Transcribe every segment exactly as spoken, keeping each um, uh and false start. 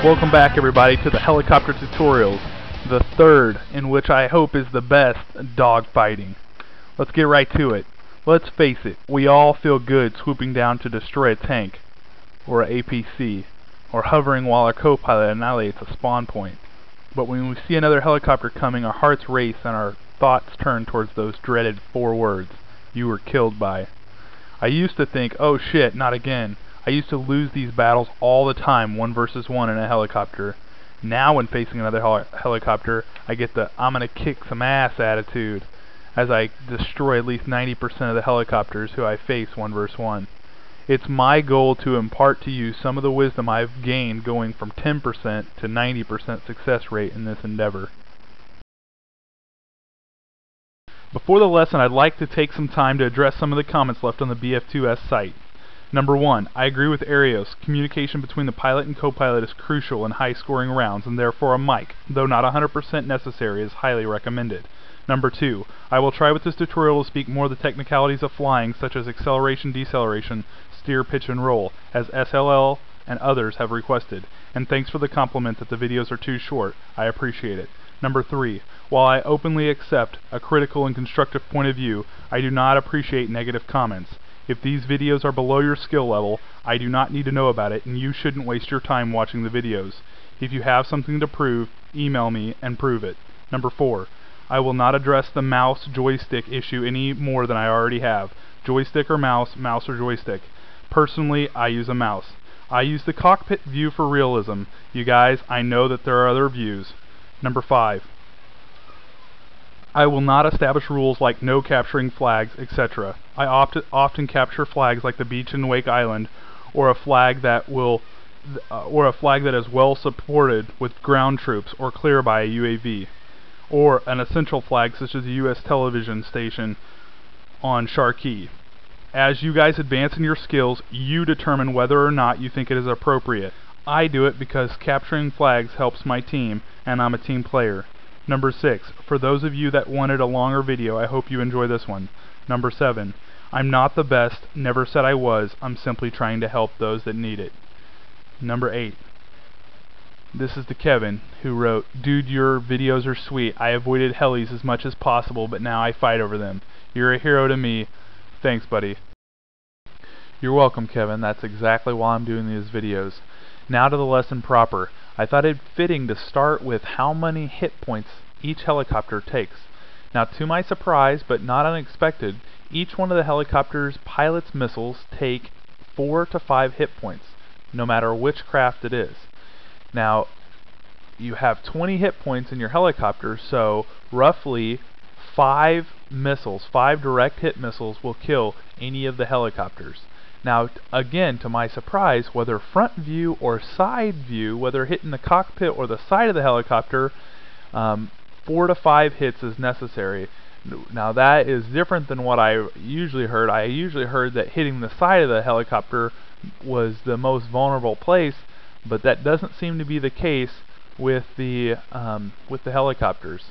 Welcome back, everybody, to the helicopter tutorials, the third, in which I hope is the best, dogfighting. Let's get right to it. Let's face it, we all feel good swooping down to destroy a tank, or a A P C, or hovering while our co-pilot annihilates a spawn point. But when we see another helicopter coming, our hearts race and our thoughts turn towards those dreaded four words, "You were killed by." I used to think, oh shit, not again. I used to lose these battles all the time, one versus one in a helicopter. Now when facing another hel helicopter, I get the I'm gonna kick some ass attitude, as I destroy at least ninety percent of the helicopters who I face one versus one. It's my goal to impart to you some of the wisdom I've gained going from ten percent to ninety percent success rate in this endeavor. Before the lesson, I'd like to take some time to address some of the comments left on the B F two S site. Number one, I agree with Arios. Communication between the pilot and co-pilot is crucial in high-scoring rounds, and therefore a mic, though not one hundred percent necessary, is highly recommended. Number two, I will try with this tutorial to speak more of the technicalities of flying, such as acceleration, deceleration, steer, pitch, and roll, as S L L and others have requested. And thanks for the compliment that the videos are too short. I appreciate it. Number three, while I openly accept a critical and constructive point of view, I do not appreciate negative comments. If these videos are below your skill level, I do not need to know about it, and you shouldn't waste your time watching the videos. If you have something to prove, email me and prove it. Number four, I will not address the mouse joystick issue any more than I already have. Joystick or mouse, mouse or joystick. Personally, I use a mouse. I use the cockpit view for realism. You guys, I know that there are other views. Number five, I will not establish rules like no capturing flags, et cetera. I opt often capture flags like the beach in Wake Island, or a flag that will, uh, or a flag that is well supported with ground troops or clear by a U A V, or an essential flag such as a U S television station on Sharkey. As you guys advance in your skills, you determine whether or not you think it is appropriate. I do it because capturing flags helps my team, and I'm a team player. Number six, for those of you that wanted a longer video, I hope you enjoy this one. Number seven, I'm not the best, never said I was, I'm simply trying to help those that need it. Number eight, this is to Kevin, who wrote, "Dude, your videos are sweet. I avoided helis as much as possible, but now I fight over them. You're a hero to me. Thanks, buddy." You're welcome, Kevin. That's exactly why I'm doing these videos. Now to the lesson proper. I thought it fitting to start with how many hit points each helicopter takes. Now, to my surprise, but not unexpected, each one of the helicopter's pilot's missiles take four to five hit points, no matter which craft it is. Now, you have twenty hit points in your helicopter, so roughly five missiles, five direct hit missiles will kill any of the helicopters. Now, again, to my surprise, whether front view or side view, whether hitting the cockpit or the side of the helicopter, um, four to five hits is necessary. Now, that is different than what I usually heard. I usually heard that hitting the side of the helicopter was the most vulnerable place, but that doesn't seem to be the case with the um, with the helicopters.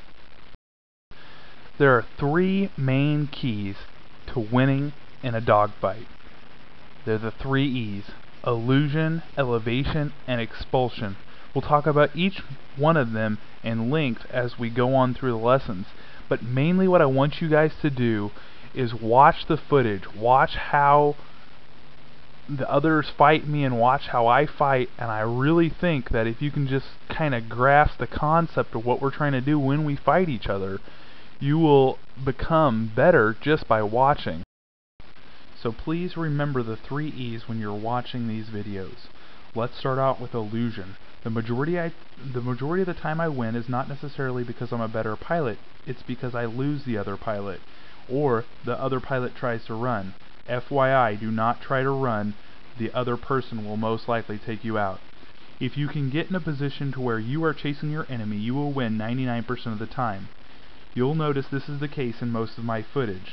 There are three main keys to winning in a dogfight. They're the three E's: illusion, elevation, and expulsion. We'll talk about each one of them in length as we go on through the lessons. But mainly what I want you guys to do is watch the footage. Watch how the others fight me and watch how I fight. And I really think that if you can just kind of grasp the concept of what we're trying to do when we fight each other, you will become better just by watching. So please remember the three E's when you're watching these videos. Let's start out with illusion. The majority, I, the majority of the time I win is not necessarily because I'm a better pilot. It's because I lose the other pilot, or the other pilot tries to run. F Y I, do not try to run. The other person will most likely take you out. If you can get in a position to where you are chasing your enemy, you will win ninety-nine percent of the time. You'll notice this is the case in most of my footage.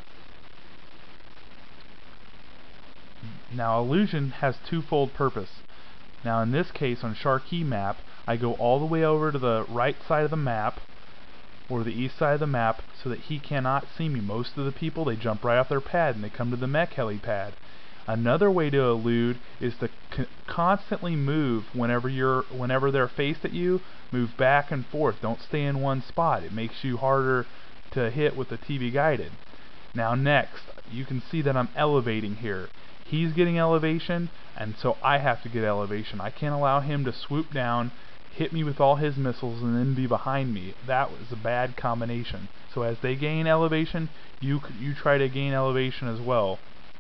Now, illusion has twofold purpose. Now, in this case, on Sharkey map, I go all the way over to the right side of the map, or the east side of the map, so that he cannot see me. Most of the people, they jump right off their pad and they come to the mech helipad. Another way to elude is to c constantly move whenever you're whenever they're faced at you. Move back and forth. Don't stay in one spot. It makes you harder to hit with the T V guided. Now next, you can see that I'm elevating here. He's getting elevation, and so I have to get elevation. I can't allow him to swoop down, hit me with all his missiles, and then be behind me. That was a bad combination. So as they gain elevation, you you try to gain elevation as well.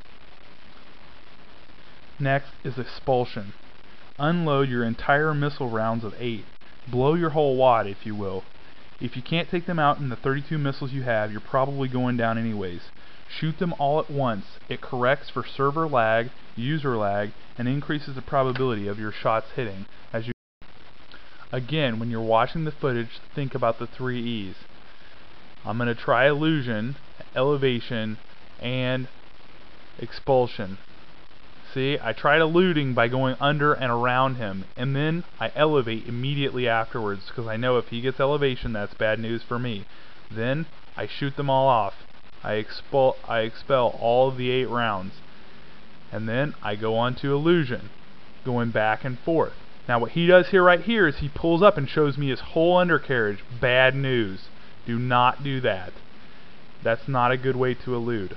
Next is expulsion. Unload your entire missile rounds of eight. Blow your whole wad, if you will. If you can't take them out in the thirty-two missiles you have, you're probably going down anyways. Shoot them all at once. It corrects for server lag, user lag, and increases the probability of your shots hitting. As you Again, when you're watching the footage, think about the three E's. I'm going to try illusion, elevation, and expulsion. See, I tried eluding by going under and around him, and then I elevate immediately afterwards, because I know if he gets elevation, that's bad news for me. Then I shoot them all off. I expel, I expel all of the eight rounds, and then I go on to illusion, going back and forth. Now what he does here right here is he pulls up and shows me his whole undercarriage. Bad news. Do not do that. That's not a good way to elude.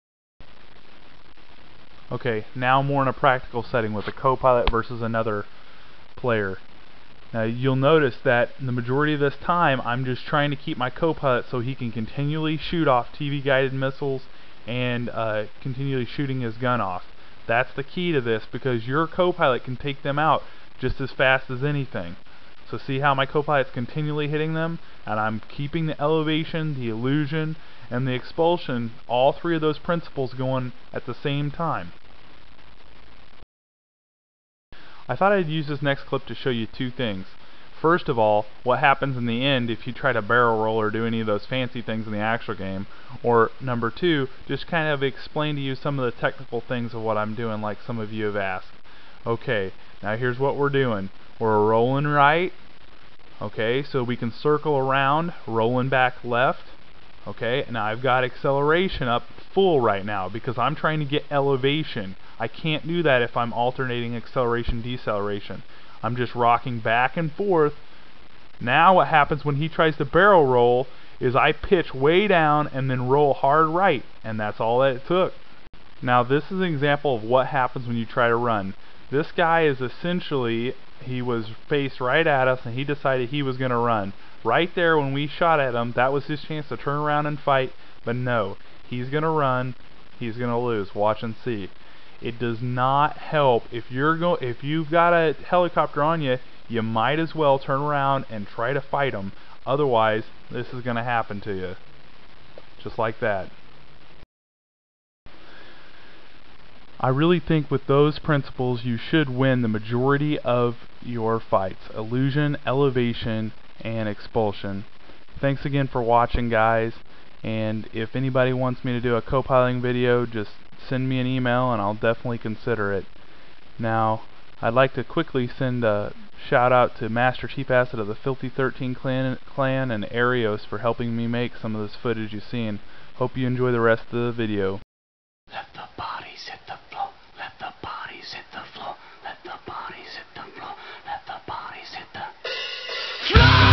Okay, now more in a practical setting with a co-pilot versus another player. Now you'll notice that the majority of this time I'm just trying to keep my co-pilot so he can continually shoot off T V guided missiles and uh, continually shooting his gun off. That's the key to this, because your co-pilot can take them out just as fast as anything. So see how my co-pilot's continually hitting them, and I'm keeping the elevation, the illusion, and the expulsion, all three of those principles going at the same time. I thought I'd use this next clip to show you two things. First of all, what happens in the end if you try to barrel roll or do any of those fancy things in the actual game. Or number two, just kind of explain to you some of the technical things of what I'm doing, like some of you have asked. Okay, now here's what we're doing. We're rolling right. Okay, so we can circle around, rolling back left. Okay, now I've got acceleration up full right now because I'm trying to get elevation. I can't do that if I'm alternating acceleration, deceleration. I'm just rocking back and forth. Now what happens when he tries to barrel roll is I pitch way down and then roll hard right, and that's all that it took. Now this is an example of what happens when you try to run. This guy is essentially, he was faced right at us and he decided he was going to run. Right there when we shot at him, that was his chance to turn around and fight, but no, he's going to run, he's going to lose. Watch and see. It does not help if you're go if you've got a helicopter on you, you might as well turn around and try to fight him. Otherwise, this is going to happen to you. Just like that. I really think with those principles you should win the majority of your fights. Illusion, elevation, and expulsion. Thanks again for watching, guys, and if anybody wants me to do a co-piloting video, just send me an email and I'll definitely consider it. Now, I'd like to quickly send a shout out to Master Chief Acid of the Filthy thirteen clan, clan and Arios for helping me make some of this footage you've seen. Hope you enjoy the rest of the video. Let the bodies hit the floor. Let the bodies hit the floor. Let the bodies hit the floor. Let the bodies hit the floor.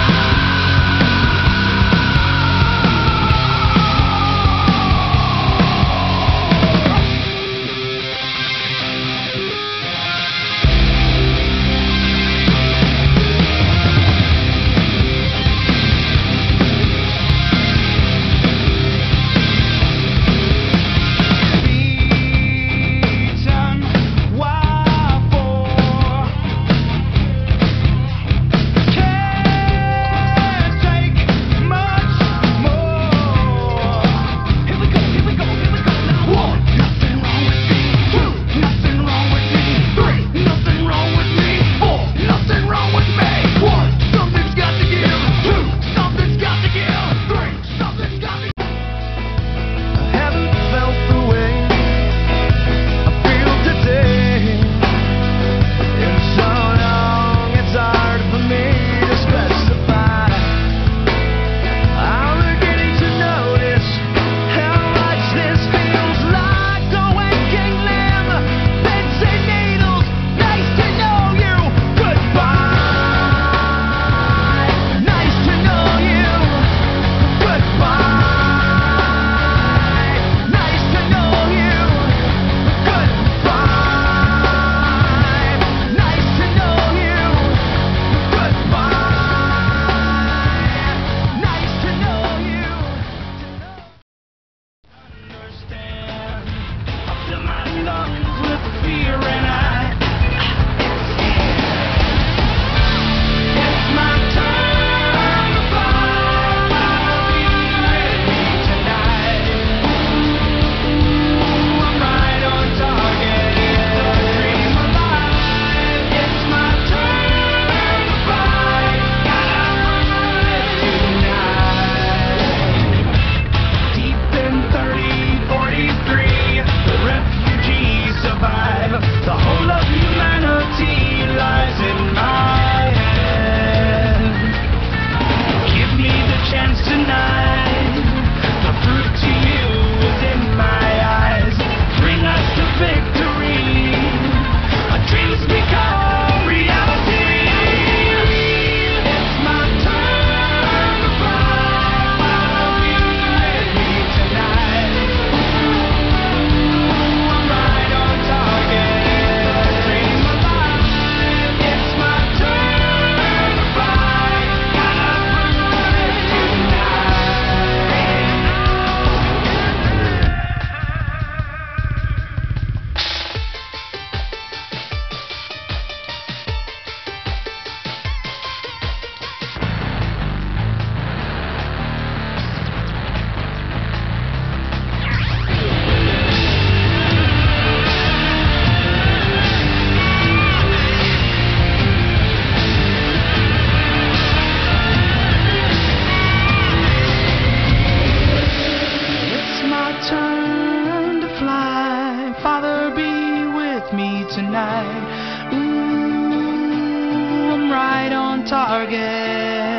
with me tonight. Ooh, I'm right on target.